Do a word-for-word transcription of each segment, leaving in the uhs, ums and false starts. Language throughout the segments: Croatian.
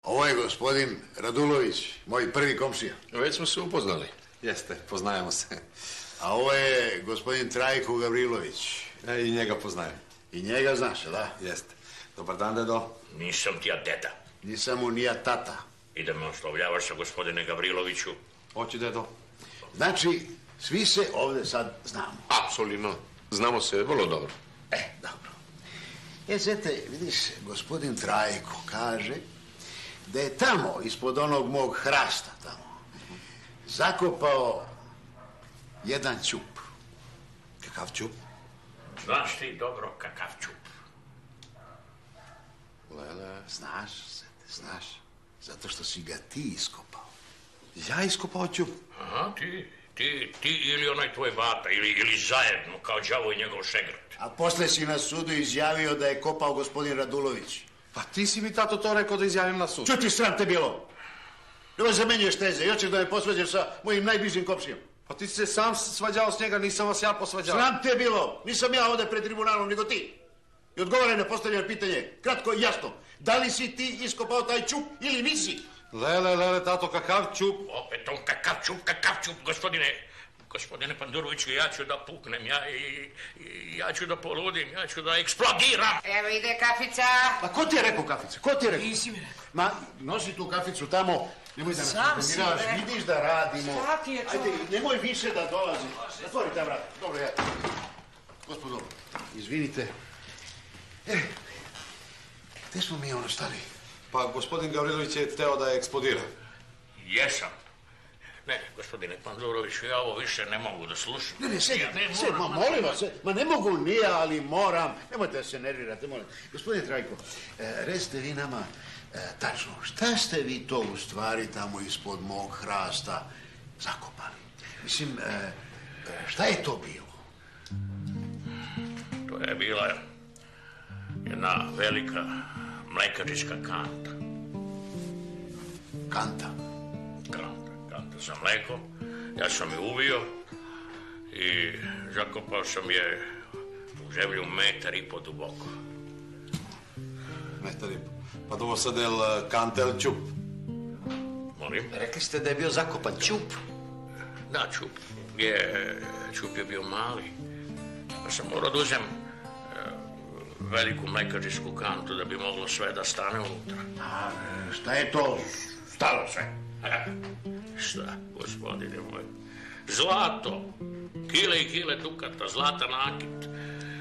Ovo je gospodin Radulović, moj prvi komšija. Već smo se upoznali. Jeste, poznajemo se. A ovo je gospodin Trajko Gavrilović. E, i njega poznajem. I njega znaš, da? Jeste. Dobar dan, dedo. Nisam ti ja deda. Nisam mu ni ja tata. I da me oslovljavaš sa gospodine Gavriloviću. Hoću, dedo. Znači, svi se ovdje sad znamo. Apsolutno. Znamo se vrlo dobro. E, dobro. E, zete, vidiš, gospodin Trajko kaže da je tamo, ispod onog mog hrasta tamo, zakopao jedan ćup. Kakav ćup? Znaš ti dobro kakav ćup. Lele, znaš, zete, znaš. Zato što si ga ti iskopao. Ja iskopao ćup? Aha, ti, ti, ti ili onaj tvoj bata, ili, ili zajedno, kao đavo i njegov šegrt. A posle si na sudu izjavio da je kopao gospodin Radulović. Pa ti si mi, tato, to rekao da izjavim na sud. Čuti, sram te bilo. Nemoj zamenjuješ teze i hoćeš da me posvađaš sa mojim najbližim komšijom. Pa ti si se sam svađao s njega, nisam vas ja posvađao. Sram te bilo. Nisam ja ovdje pred tribunalom, nego ti. I odgovaraj na postavljeno pitanje, kratko i jasno. Da li si ti iskopao taj ćup ili nisi? Lele, lele, tato, kakav ćup? Opet on kakav ćup, kakav ćup, gospodine. Gospodine Panduroviću, ja ću da puknem, ja, i, i, ja ću da poludim, ja ću da eksplodiram. Evo ide kafica. A ko ti je rekao kafica? Ko ti je rekao? Nisi mi rekao. Ma, nosi tu kaficu tamo, nemoj da nas Sam si kombiniraš, rekao. vidiš da radimo. Šta ti je čovjek? Ajde, nemoj više da dolazi. Zatvori ta vrata. Dobro, ja. Gospodo, izvinite. E, gde smo mi ono stali? Pa gospodin Gavrilović je teo da je eksplodira. Jesam. Ne, gospodine Panduroviću, ja ovo više ne mogu da slušam. Ne, ne, sedi, Ja ne sedi, moram, ma molim vas, ma ne mogu ni ja, ali moram. Nemojte da se nervirate, molim. Gospodine Trajko, e, recite vi nama e, tačno, šta ste vi to u stvari tamo ispod mog hrasta zakopali? Mislim, e, e, šta je to bilo? To je bila jedna velika mlekačička kanta. Kanta. Kanta, kanta sa mlekom. Ja sam je uvio i zakopao sam je u zemlju metar i po duboko. Metar i po. Pa dovo sad je kantel ćup. Molim? Rekli ste da je bio zakopan ćup. Da, ćup. Je, ćup je bio mali. Pa sam morao da uzem e, veliku mlekačičku kantu da bi moglo sve da stane unutra. A e, šta je to stalo sve? A, šta, gospodine moj? Zlato. Kile i kile dukata, zlata nakit.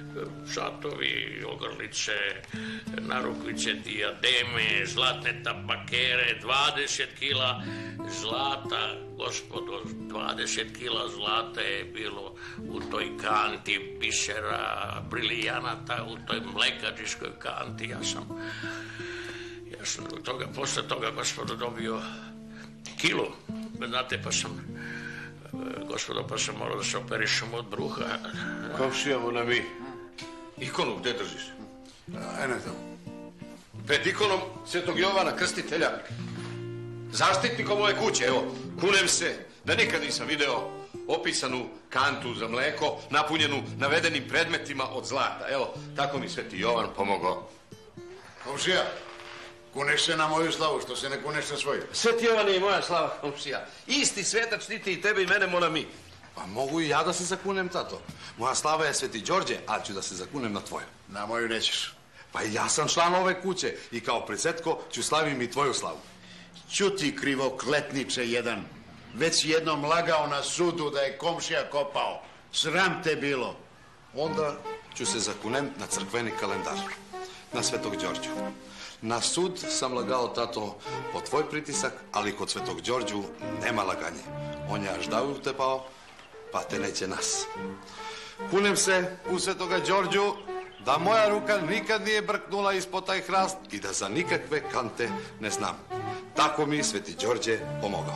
Šatovi, ogrlice, narukvice, dijademe, zlatne tabakere, dvadeset kila zlata, gospodo, dvadeset kila zlata je bilo u toj kanti bisera, brilijanata, u toj mlekačiškoj kanti. Ja sam, ja sam toga, posle toga, gospodo, dobio kilu, znate, pa sam, gospodo, pa sam morao da se operišem od bruha. Komšijamo na mi. Ikonu gde držiš? Eno je tamo. Pred ikonom Svetog Jovana Krstitelja. Zaštitnikom ove kuće, evo. Kunem se da nikad nisam video opisanu kantu za mleko, napunjenu navedenim predmetima od zlata. Evo, tako mi Sveti Jovan pomogao. Komšija, kuneš se na moju slavu, što se ne kuneš na svoju. Sveti Jovan je i moja slava, komšija. Isti svetac štiti i tebe i mene, mola mi. Pa mogu i ja da se zakunem, tato. Moja slava je Sveti Đorđe, ali ću da se zakunem na tvoju. Na moju nećeš. Pa i ja sam član ove kuće i kao predsjetko ću slavim i tvoju slavu. Ćuti, krivokletniče jedan. Već si jednom lagao na sudu da je komšija kopao. Sram te bilo. Onda ću se zakunem na crkveni kalendar. Na Svetog Đorđu. Na sud sam lagao, tato, po tvoj pritisak, ali kod Svetog Đorđu nema laganje. On je až davu tepao, pa te neće nas. Kunem se u Svetoga Đorđu da moja ruka nikad nije brknula ispod taj hrast i da za nikakve kante ne znam. Tako mi Sveti Đorđe pomogao.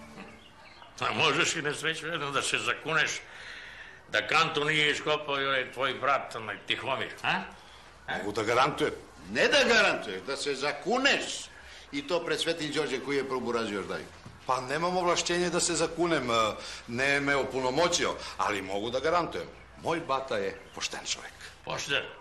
A možeš i nesrećno da se zakuneš da kantu nije iskopao i onaj tvoj brat, onaj Tihomir, a? Mogu da garantujem. Ne da garantuješ, da se zakuneš. I to pred Svetim Đorđe koji je proburazio još daju. Pa nemam ovlašćenje da se zakunem, ne me opunomoćio, ali mogu da garantujem. Moj bata je pošten čovjek. Pošten?